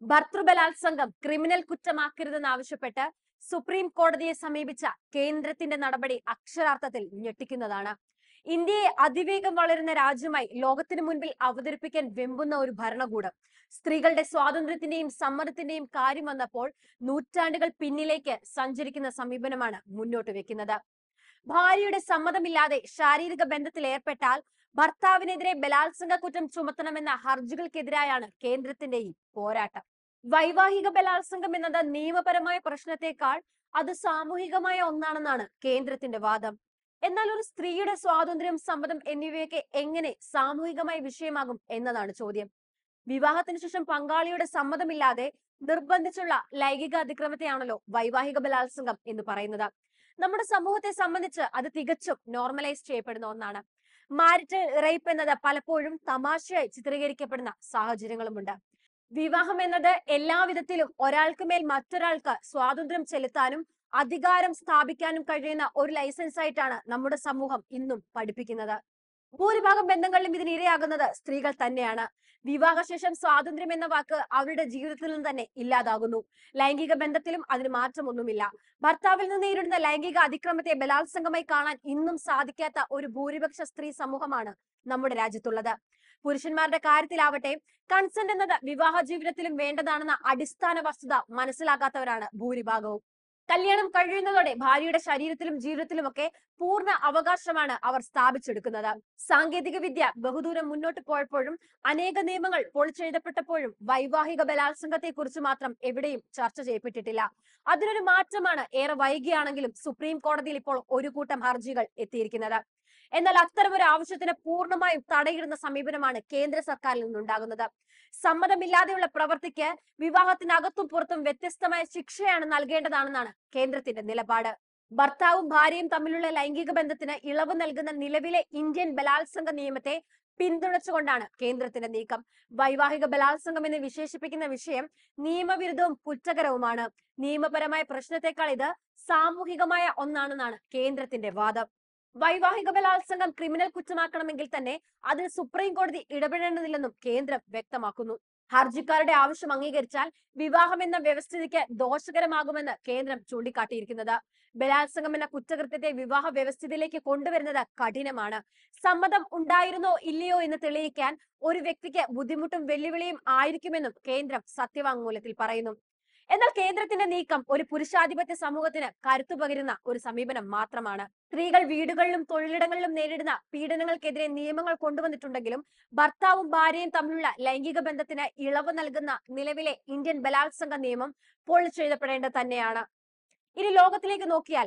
ഭർതൃബലാത്സംഗം criminal കുറ്റമാക്കരുതെന്നാവശ്യപ്പെട്ട് supreme കോടതിയെ സമീപിച്ച കേന്ദ്രത്തിന്റെ നടപടി അക്ഷരാർത്ഥത്തിൽ ഞെട്ടിക്കുന്നതാണ്. ഇന്ത്യയെ അതിവേഗം വളരുന്ന രാജ്യമായി ലോകത്തിനു മുൻപിൽ അവതരിപ്പിക്കാൻ വെമ്പുന്ന ഒരു ഭരണകൂടം സ്ത്രീകളുടെ സ്വാതന്ത്ര്യത്തിന്റെയും സമ്മതത്തിന്റെയും കാര്യം വന്നപ്പോൾ നൂറ്റാണ്ടുകൾ പിന്നിലേക്ക് സഞ്ചരിക്കുന്ന സമീപനമാണ് മുന്നോട്ട് വെക്കുന്നത്. ഭാര്യയുടെ സമ്മതമില്ലാതെ ശാരീരിക ബന്ധത്തിൽ ഏർപ്പെട്ടാൽ ഭർത്താവിനെതിരെ ബലാത്സംഗ കുറ്റം ചുമത്തണമെന്ന ഹർജികൾക്കെതിരായാണ് കേന്ദ്രത്തിന്റെ ഈ പോരാട്ടം. വൈവാഹിക ബലാത്സംഗം എന്നത് നിയമപരമായ പ്രശ്നത്തെക്കാൾ അത് സാമൂഹികമായ ഒന്നാണെന്നാണ് കേന്ദ്രത്തിന്റെ വാദം. എന്നാൽ ഒരു സ്ത്രീയുടെ സ്വാതന്ത്ര്യം, സമ്മതം എന്നിവയൊക്കെ എങ്ങനെ സാമൂഹികമായ വിഷയമാകും എന്നതാണ് ചോദ്യം. വിവാഹത്തിന് ശേഷം പങ്കാളിയുടെ സമ്മതമില്ലാതെ നിർബന്ധിച്ചുള്ള ലൈംഗിക അതിക്രമത്തെയാണല്ലോ വൈവാഹിക ബലാത്സംഗം എന്ന് പറയുന്നത്. നമ്മുടെ സമൂഹത്തെ സംബന്ധിച്ച് അത് തികച്ചും നോർമലൈസ് ചെയ്യപ്പെടുന്ന ഒന്നാണ്. മാരിറ്റൽ റേപ്പ് എന്നത് പലപ്പോഴും തമാശയായി ചിത്രീകരിക്കപ്പെടുന്ന സാഹചര്യങ്ങളുമുണ്ട്. വിവാഹം എന്നത് എല്ലാവിധത്തിലും ഒരാൾക്ക് മേൽ മറ്റൊരാൾക്ക് സ്വാതന്ത്ര്യം ചെലുത്താനും അധികാരം സ്ഥാപിക്കാനും കഴിയുന്ന ഒരു ലൈസൻസ് ആയിട്ടാണ് നമ്മുടെ സമൂഹം ഇന്നും പഠിപ്പിക്കുന്നത്. ഭൂരിഭാഗം ബന്ധങ്ങളിലും ഇതിന് ഇരയാകുന്നത് സ്ത്രീകൾ തന്നെയാണ്. വിവാഹശേഷം സ്വാതന്ത്ര്യം എന്ന വാക്ക് അവരുടെ ജീവിതത്തിൽ നിന്ന് തന്നെ ഇല്ലാതാകുന്നു. ലൈംഗിക ബന്ധത്തിലും അതിന് മാറ്റമൊന്നുമില്ല. ഭർത്താവിൽ നിന്ന് നേരിടുന്ന ലൈംഗിക അതിക്രമത്തെ ബലാത്സംഗമായി കാണാൻ ഇന്നും സാധിക്കാത്ത ഒരു ഭൂരിപക്ഷ സ്ത്രീ സമൂഹമാണ് നമ്മുടെ രാജ്യത്തുള്ളത്. പുരുഷന്മാരുടെ കാര്യത്തിലാവട്ടെ, കൺസെന്റ് എന്നത് വിവാഹ ജീവിതത്തിലും വേണ്ടതാണെന്ന അടിസ്ഥാന വസ്തുത മനസ്സിലാക്കാത്തവരാണ് ഭൂരിഭാഗവും. കല്യാണം കഴിയുന്നതോടെ ഭാര്യയുടെ ശരീരത്തിലും ജീവിതത്തിലുമൊക്കെ പൂർണ്ണ അവകാശമാണ് അവർ സ്ഥാപിച്ചെടുക്കുന്നത്. സാങ്കേതിക വിദ്യ ബഹുദൂരം മുന്നോട്ട് പോയപ്പോഴും അനേക നിയമങ്ങൾ പൊളിച്ചെഴുതപ്പെട്ടപ്പോഴും വൈവാഹിക ബലാത്സംഗത്തെ കുറിച്ച് മാത്രം എവിടെയും ചർച്ച ചെയ്യപ്പെട്ടിട്ടില്ല. അതിനൊരു മാറ്റമാണ് ഏറെ വൈകിയാണെങ്കിലും സുപ്രീം കോടതിയിൽ ഇപ്പോൾ ഒരു കൂട്ടം ഹർജികൾ എത്തിയിരിക്കുന്നത്. എന്നാൽ അത്തരമൊരു ആവശ്യത്തിന് പൂർണ്ണമായും തടയിടുന്ന സമീപനമാണ് കേന്ദ്ര സർക്കാരിൽ നിന്നുണ്ടാകുന്നത്. സമ്മതമില്ലാതെയുള്ള പ്രവൃത്തിക്ക് വിവാഹത്തിനകത്തും പുറത്തും വ്യത്യസ്തമായ ശിക്ഷയാണ് നൽകേണ്ടതാണെന്നാണ് കേന്ദ്രത്തിന്റെ നിലപാട്. ഭർത്താവും ഭാര്യയും തമ്മിലുള്ള ലൈംഗിക ബന്ധത്തിന് ഇളവ് നൽകുന്ന നിലവിലെ ഇന്ത്യൻ ബലാത്സംഗ നിയമത്തെ പിന്തുണച്ചുകൊണ്ടാണ് കേന്ദ്രത്തിന്റെ നീക്കം. വൈവാഹിക ബലാത്സംഗം എന്ന് വിശേഷിപ്പിക്കുന്ന വിഷയം നിയമവിരുദ്ധവും കുറ്റകരവുമാണ്. നിയമപരമായ പ്രശ്നത്തെക്കാൾ ഇത് സാമൂഹികമായ ഒന്നാണെന്നാണ് കേന്ദ്രത്തിന്റെ വാദം. വൈവാഹിക ബലാത്സംഗം ക്രിമിനൽ കുറ്റമാക്കണമെങ്കിൽ തന്നെ അതിൽ സുപ്രീം കോടതി ഇടപെടേണ്ടതില്ലെന്നും കേന്ദ്രം വ്യക്തമാക്കുന്നു. ഹർജിക്കാരുടെ ആവശ്യം അംഗീകരിച്ചാൽ വിവാഹം എന്ന വ്യവസ്ഥിതിക്ക് ദോഷകരമാകുമെന്ന് കേന്ദ്രം ചൂണ്ടിക്കാട്ടിയിരിക്കുന്നത്. ബലാത്സംഗം എന്ന കുറ്റകൃത്യത്തെ വിവാഹ വ്യവസ്ഥിതിയിലേക്ക് കൊണ്ടുവരുന്നത് കഠിനമാണ്. സമ്മതം ഉണ്ടായിരുന്നോ ഇല്ലയോ എന്ന് തെളിയിക്കാൻ ഒരു വ്യക്തിക്ക് ബുദ്ധിമുട്ടും വെല്ലുവിളിയും ആയിരിക്കുമെന്നും കേന്ദ്രം സത്യവാങ്മൂലത്തിൽ പറയുന്നു. എന്നാൽ കേന്ദ്രത്തിന്റെ നീക്കം ഒരു പുരുഷാധിപത്യ സമൂഹത്തിന് കരുത്തു പകരുന്ന ഒരു സമീപനം മാത്രമാണ്. സ്ത്രീകൾ വീടുകളിലും തൊഴിലിടങ്ങളിലും നേരിടുന്ന പീഡനങ്ങൾക്കെതിരെ നിയമങ്ങൾ കൊണ്ടുവന്നിട്ടുണ്ടെങ്കിലും ഭർത്താവും ഭാര്യയും തമ്മിലുള്ള ലൈംഗിക ബന്ധത്തിന് ഇളവ് നൽകുന്ന നിലവിലെ ഇന്ത്യൻ ബലാത്സംഗ നിയമം പൊളിച്ചെഴുതപ്പെടേണ്ടത് തന്നെയാണ്. ഇനി ലോകത്തിലേക്ക് നോക്കിയാൽ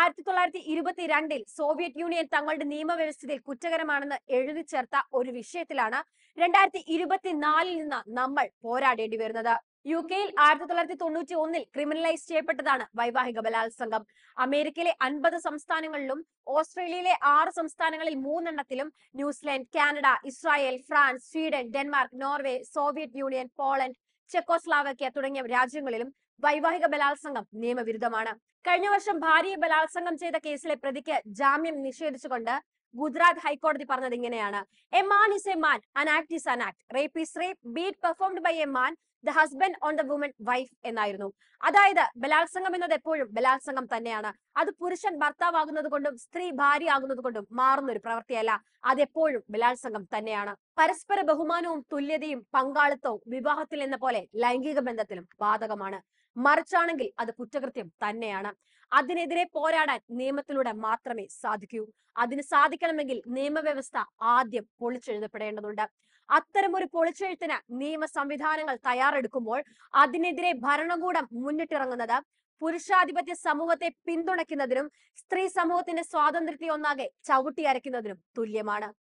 1922 സോവിയറ്റ് യൂണിയൻ തങ്ങളുടെ നിയമവ്യവസ്ഥയിൽ കുറ്റകരമാണെന്ന് എഴുതി ചേർത്ത ഒരു വിഷയത്തിലാണ് 2024 നിന്ന് നമ്മൾ പോരാടേണ്ടി വരുന്നത്. UK-യിൽ 1991 ക്രിമിനലൈസ് ചെയ്യപ്പെട്ടതാണ് വൈവാഹിക ബലാത്സംഗം. അമേരിക്കയിലെ 50 സംസ്ഥാനങ്ങളിലും ഓസ്ട്രേലിയയിലെ 6 സംസ്ഥാനങ്ങളിൽ 3 New Zealand, Canada, Israel, France, Sweden, Denmark, Norway, Soviet Union, Poland, Czechoslovakia തുടങ്ങിയ രാജ്യങ്ങളിലും വൈവാഹിക ബലാത്സംഗം നിയമവിരുദ്ധമാണ്. കഴിഞ്ഞ വർഷം ഭാര്യയെ ബലാത്സംഗം ചെയ്ത കേസിലെ പ്രതിക്ക് ജാമ്യം നിഷേധിച്ചുകൊണ്ട് ഗുജറാത്ത് ഹൈക്കോടതി പറഞ്ഞത് ഇങ്ങനെയാണ്: a man is a man, an act is an act, rape is rape, be it performed by a man, the husband on the woman wife എന്നായിരുന്നു. അതായത് ബലാത്സംഗം എന്നത് എപ്പോഴും ബലാത്സംഗം തന്നെയാണ്. അത് പുരുഷൻ ഭർത്താവാകുന്നത് കൊണ്ടും സ്ത്രീ ഭാര്യ ആകുന്നത് കൊണ്ടും മാറുന്ന ഒരു പ്രവൃത്തിയല്ല. അതെപ്പോഴും ബലാത്സംഗം തന്നെയാണ്. പരസ്പര ബഹുമാനവും തുല്യതയും പങ്കാളിത്തവും വിവാഹത്തിൽ എന്ന പോലെ ലൈംഗിക ബന്ധത്തിലും ബാധകമാണ്. മറിച്ചാണെങ്കിൽ അത് കുറ്റകൃത്യം തന്നെയാണ്. അതിനെതിരെ പോരാടാൻ നിയമത്തിലൂടെ മാത്രമേ സാധിക്കൂ. അതിന് സാധിക്കണമെങ്കിൽ നിയമവ്യവസ്ഥ ആദ്യം പൊളിച്ചെഴുതപ്പെടേണ്ടതുണ്ട്. അത്തരമൊരു പൊളിച്ചെഴുത്തിന് നിയമ സംവിധാനങ്ങൾ തയ്യാറെടുക്കുമ്പോൾ അതിനെതിരെ ഭരണകൂടം മുന്നിട്ടിറങ്ങുന്നത് പുരുഷാധിപത്യ സമൂഹത്തെ പിന്തുണയ്ക്കുന്നതിനും സ്ത്രീ സമൂഹത്തിന്റെ സ്വാതന്ത്ര്യത്തെ ഒന്നാകെ ചവിട്ടി അരയ്ക്കുന്നതിനും തുല്യമാണ്.